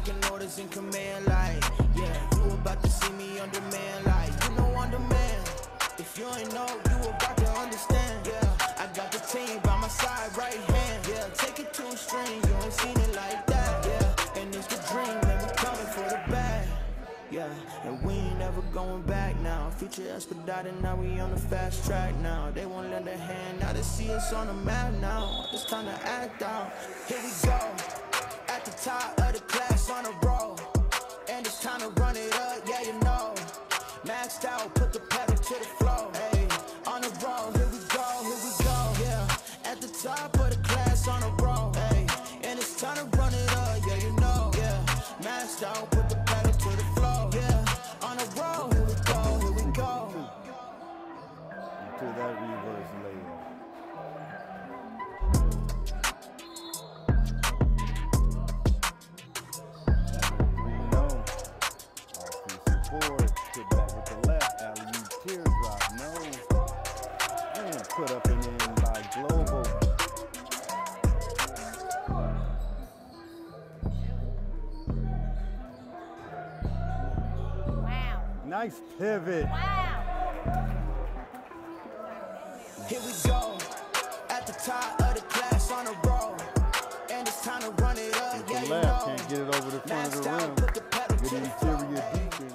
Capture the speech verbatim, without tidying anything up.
barking orders in command like, yeah, you about to see me on demand like, you know on demand. If you ain't know, you about to understand, yeah. I got the team by my side, right hand, yeah. Take it to a string, you ain't seen it like that, yeah. And it's the dream, and we coming for the bag, yeah. And we ain't never going back now. Future expedited, now we on the fast track now. They won't lend a hand, now they see us on the map now. It's time to act out, here we go. At the top of the class on a roll, and it's time to run it up, yeah you know. Maxed out, put the pedal to the floor, hey. On the road, here we go, here we go, yeah. At the top of the class on a roll, hey. And it's time to run it up, yeah you know, yeah. Maxed out, put the pedal to the floor, yeah. On the road, here we go, here we go. Until that reverse layup. Put back with the left, alley-oop teardrop, no. And put up and in by Global. Wow. Nice pivot. Wow. Here we go, at the top of the class on a roll. And it's time to run it up, With yeah the you left, know. can't get it over the front of the Maxed out, rim. put the pedal Good to the floor, interior hey. defense.